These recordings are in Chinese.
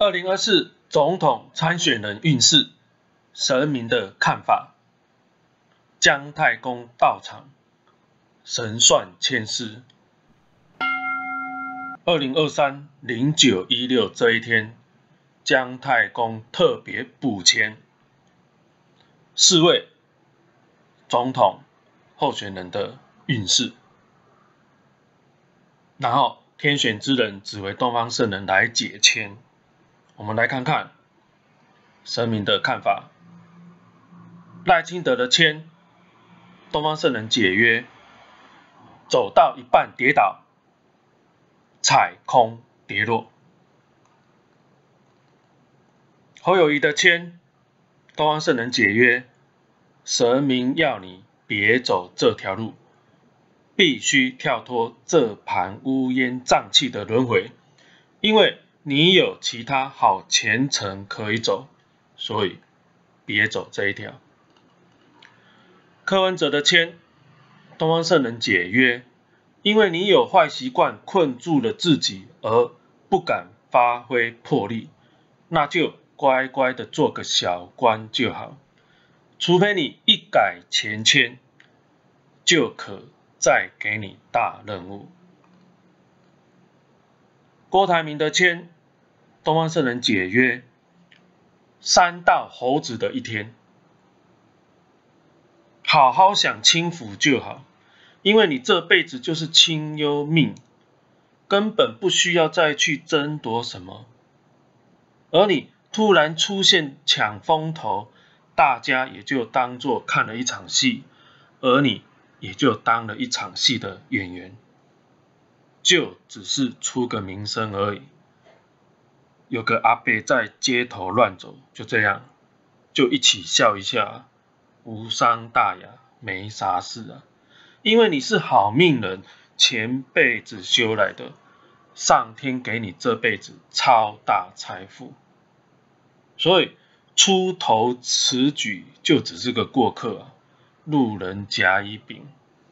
2024总统参选人运势，神明的看法。姜太公到场，神算签诗。2023-09-16这一天，姜太公特别补签4位总统候选人的运势，然后天选之人指为东方圣人来解签。我们来看看神明的看法。赖清德的签，东方圣人解曰：走到一半跌倒，踩空跌落。侯友宜的签，东方圣人解曰：神明要你别走这条路，必须跳脱这盘乌烟瘴气的轮回，因为你有其他好前程可以走，所以别走这一条。柯文哲的签，东方圣人解曰：因为你有坏习惯困住了自己而不敢发挥魄力，那就乖乖的做个小官就好，除非你一改前签，就可再给你大任务。郭台铭的签，东方圣人解曰：山到猴子的一天，好好享清福就好，因为你这辈子就是清幽命，根本不需要再去争夺什么。而你突然出现抢风头，大家也就当作看了一场戏，而你也就当了一场戏的演员，就只是出个名声而已。有个阿伯在街头乱走，就这样，就一起笑一下，无伤大雅，没啥事啊。因为你是好命人，前辈子修来的，上天给你这辈子超大财富，所以出头此举就只是个过客啊，路人甲乙丙。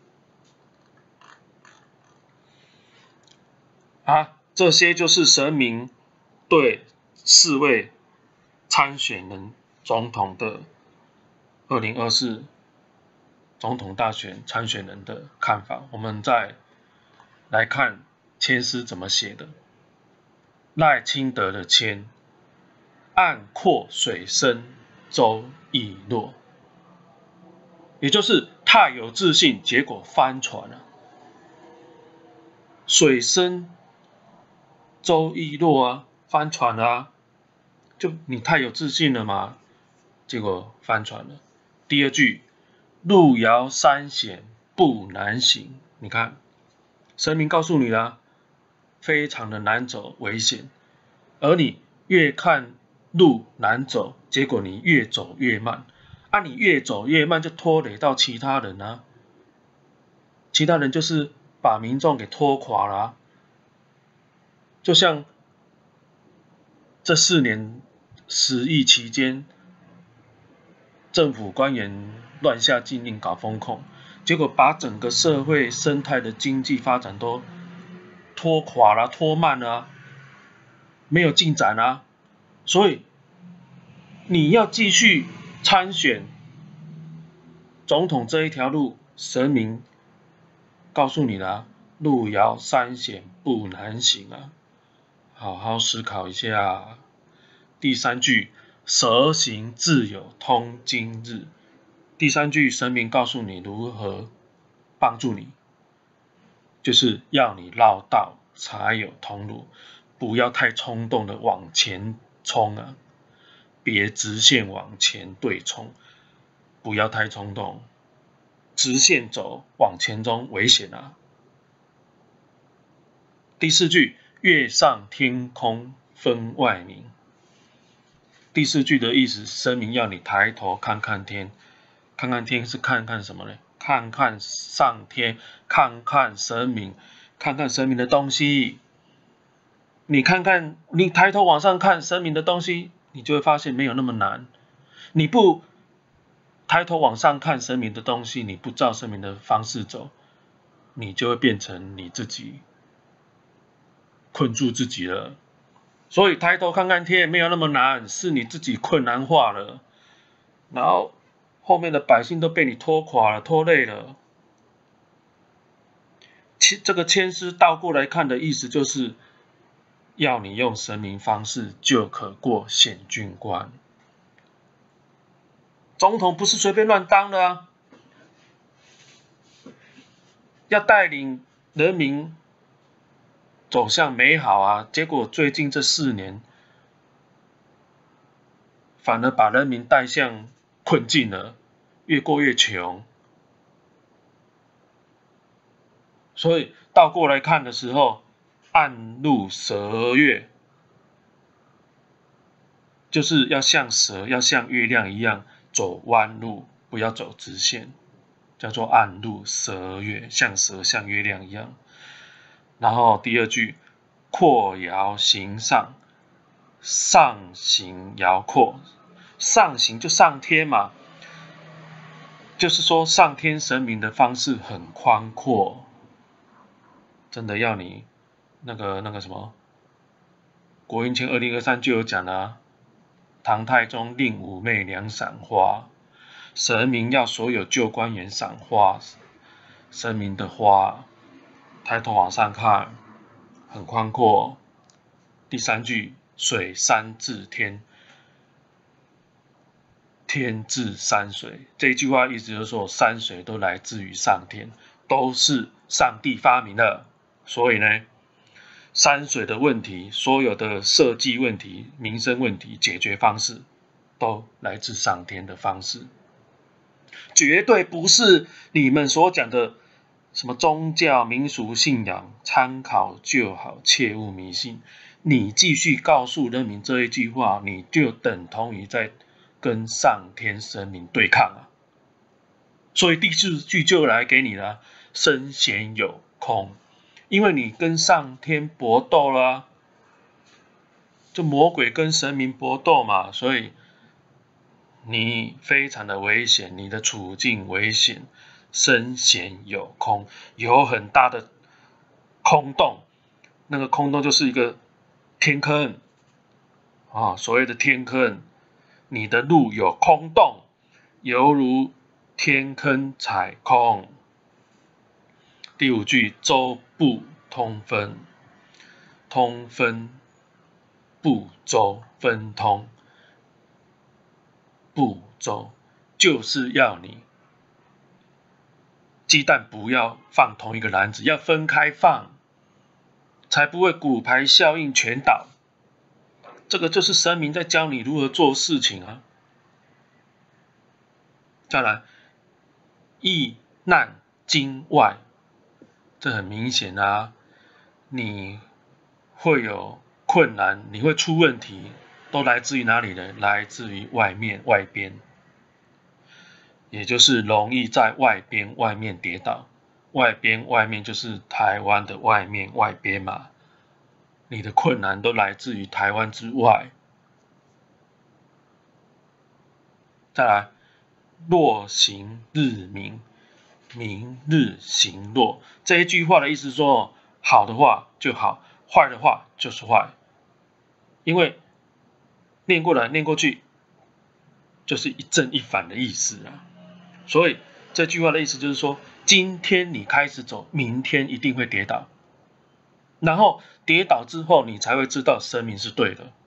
这些就是神明对4位参选人总统的2024总统大选参选人的看法。我们再来看签诗怎么写的。赖清德的签，岸阔水深舟亦落，也就是太有自信，结果翻船了。水深舟亦落啊，翻船了啊，就你太有自信了嘛，结果翻船了。第二句，路遥山险不难行，你看神明告诉你啦，非常的难走，危险，而你越看路难走，结果你越走越慢，你越走越慢就拖累到其他人啊，其他人就是把民众给拖垮了啊。就像这4年10疫期间，政府官员乱下禁令搞风控，结果把整个社会生态的经济发展都拖垮了、拖慢了啊，没有进展啊。所以你要继续参选总统这一条路，神明告诉你了，路遥山险不难行啊，好好思考一下。第3句，蛇行自有通今日。第3句神明告诉你如何帮助你，就是要你绕道才有通路，不要太冲动的往前冲啊，别直线往前对冲，不要太冲动，直线走往前冲危险啊。第4句，月上天空分外明。第4句的意思，神明要你抬头看看天，看看天是看看什么呢？看看上天，看看神明，看看神明的东西。你看看，你抬头往上看神明的东西，你就会发现没有那么难。你不抬头往上看神明的东西，你不照神明的方式走，你就会变成你自己困住自己了。 所以抬头看看天没有那么难，是你自己困难化了，然后后面的百姓都被你拖垮了、拖累了。这个签诗倒过来看的意思就是，要你用神明方式就可过显郡关。总统不是随便乱当的啊，要带领人民走向美好啊。结果最近这4年，反而把人民带向困境了，越过越穷。所以倒过来看的时候，暗入蛇月，就是要像蛇，要像月亮一样走弯路，不要走直线，叫做暗入蛇月，像蛇像月亮一样。然后第2句，阔遥行上，上行遥阔，上行就上天嘛，就是说上天神明的方式很宽阔，真的要你那个什么，国运签2023就有讲了啊，唐太宗令武媚娘赏花，神明要所有旧官员赏花，神明的花，抬头往上看，很宽阔。第3句，水山至天，天至山水，这一句话意思就是说，山水都来自于上天，都是上帝发明的。所以呢，山水的问题，所有的设计问题、民生问题解决方式，都来自上天的方式，绝对不是你们所讲的什么宗教民俗信仰，参考就好，切勿迷信。你继续告诉人民这一句话，你就等同于在跟上天神明对抗啊。所以第4句就来给你了，身显有空，因为你跟上天搏斗了啊，就魔鬼跟神明搏斗嘛，所以你非常的危险，你的处境危险，身显有空，有很大的空洞，那个空洞就是一个天坑啊，所谓的天坑，你的路有空洞，犹如天坑踩空。第5句，周部通分，通分部周分通，部周就是要你鸡蛋不要放同一个篮子，要分开放，才不会骨牌效应全倒。这个就是神明在教你如何做事情啊。再来，疫难经外，这很明显啊，你会有困难，你会出问题，都来自于哪里呢？来自于外面、外边，也就是容易在外边、外面跌倒。外边、外面就是台湾的外面、外边嘛。你的困难都来自于台湾之外。再来，若行日明，明日行若。这一句话的意思是说，好的话就好，坏的话就是坏。因为念过来念过去，就是一正一反的意思啊。所以这句话的意思就是说，今天你开始走，明天一定会跌倒。然后跌倒之后，你才会知道神明是对的。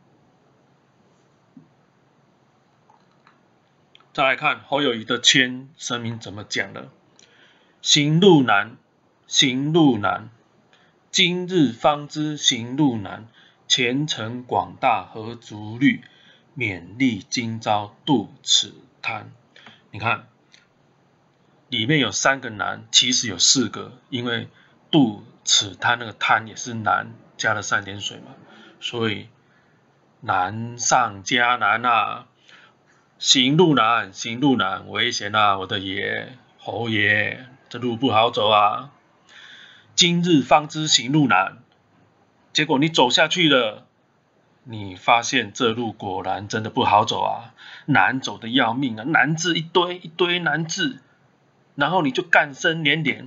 再来看侯友宜的签，神明怎么讲的？行路难，行路难，今日方知行路难。前程广大何足虑，勉励今朝度此滩。你看，里面有3个难，其实有4个，因为渡此滩那个滩也是难，加了3点水嘛，所以难上加难啊！行路难，行路难，危险啊！我的爷，侯爷，这路不好走啊！今日方知行路难，结果你走下去了，你发现这路果然真的不好走啊，难走的要命啊，难字一堆一堆难字，然后你就干声连连。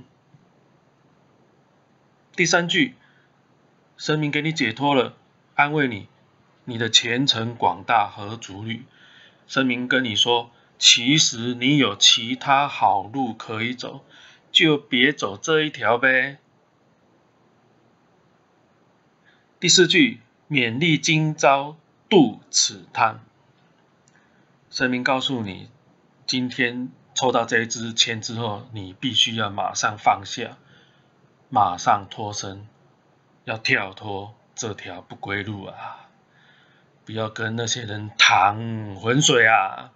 第3句，神明给你解脱了，安慰你， 你的前程广大何足虑？神明跟你说，其实你有其他好路可以走，就别走这一条呗。第4句，勉励今朝度此滩。神明告诉你，今天抽到这一支签之后，你必须要马上放下，马上脱身，要跳脱这条不归路啊！不要跟那些人淌浑水啊！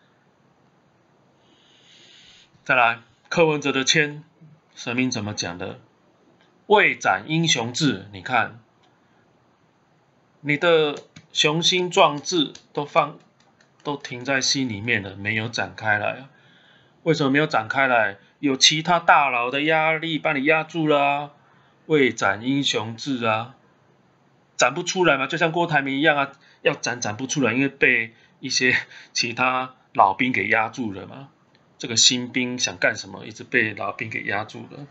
再来，柯文哲的签，神明怎么讲的？未展英雄志，你看，你的雄心壮志都停在心里面了，没有展开来。为什么没有展开来？有其他大佬的压力把你压住了啊！未展英雄志啊，展不出来嘛，就像郭台铭一样啊，要展不出来，因为被一些其他老兵给压住了嘛。这个新兵想干什么，一直被老兵给压住了。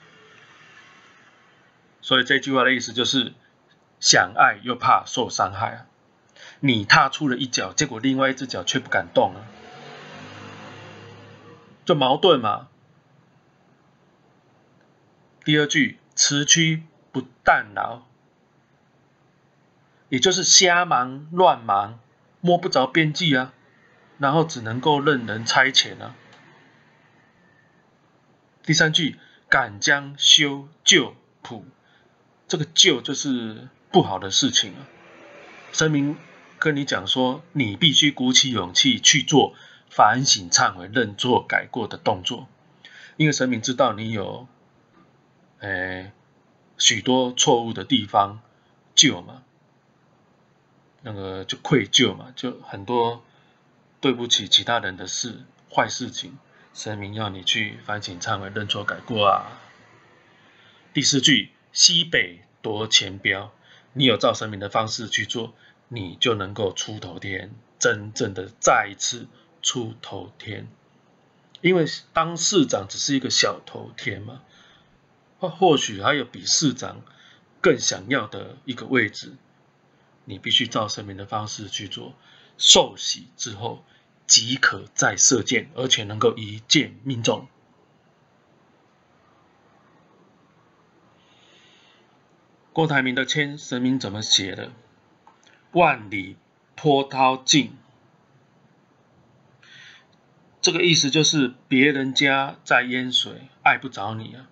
所以这句话的意思就是，想爱又怕受伤害啊。你踏出了一脚，结果另外一只脚却不敢动啊，就矛盾嘛。第2句，此躯不但劳，也就是瞎忙乱忙，摸不着边际啊，然后只能够任人差遣啊。第3句，敢将修旧谱，这个旧就是不好的事情啊。神明跟你讲说，你必须鼓起勇气去做反省、忏悔、认错、改过的动作，因为神明知道你有许多错误的地方，疚嘛，那个就愧疚嘛，就很多对不起其他人的事、坏事情，神明要你去反省、忏悔、认错、改过啊。第4句，西北夺前标，你有照神明的方式去做，你就能够出头天，真正的再一次出头天。因为当市长只是一个小头天嘛，或许还有比市长更想要的一个位置，你必须照神明的方式去做，受洗之后即可再射箭，而且能够一箭命中。郭台铭的签，神明怎么写的？万里波涛尽，这个意思就是别人家在淹水，碍不着你啊。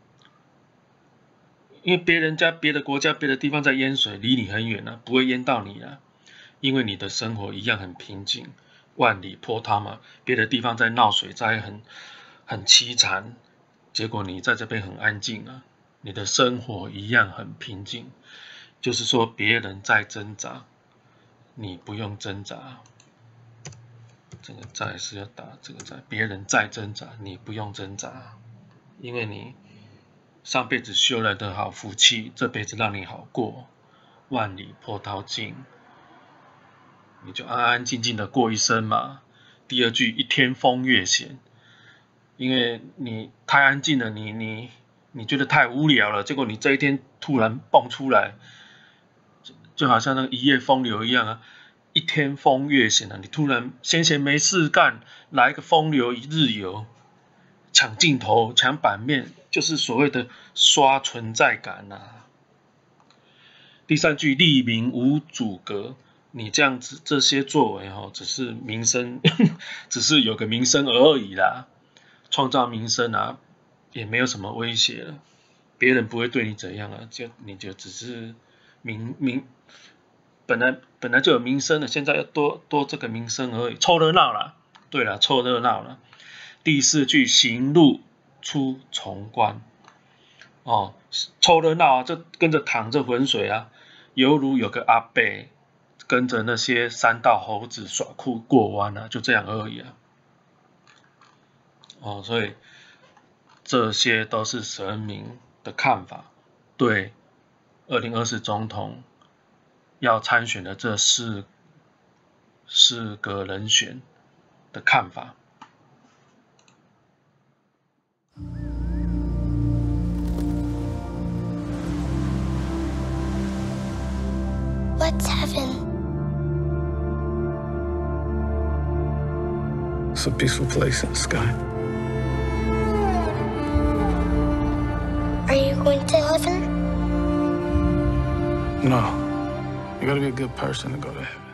因为别人家、别的国家、别的地方在淹水，离你很远啊，不会淹到你啊。因为你的生活一样很平静，万里波涛嘛，别的地方在闹水灾，很凄惨，结果你在这边很安静啊，你的生活一样很平静。就是说，别人在挣扎，你不用挣扎。这个在是要打这个在，别人在挣扎，你不用挣扎，因为你上辈子修来的好福气，这辈子让你好过，万里波涛尽，你就安安静静的过一生嘛。第2句，一天风月闲，因为你太安静了，你觉得太无聊了，结果你这一天突然蹦出来，就好像那个一夜风流一样啊。一天风月闲啊，你突然闲闲没事干，来个风流一日游，抢镜头、抢版面，就是所谓的刷存在感啊。第3句，立名无阻隔，你这样子这些作为只是名声，只是有个名声而已啦，创造名声啊，也没有什么威胁了，别人不会对你怎样啊，你就只是本来就有名声了，现在要多这个名声而已，凑热闹啦。对了，凑热闹了。第4句，行路出重关，凑热闹啊，就跟着淌着浑水啊，犹如有个阿伯跟着那些山道猴子耍酷过弯啊，就这样而已啊。所以这些都是神明的看法，对2024总统要参选的这四个人选的看法。 What's heaven? It's a peaceful place in the sky. Are you going to heaven? No. You gotta be a good person to go to heaven.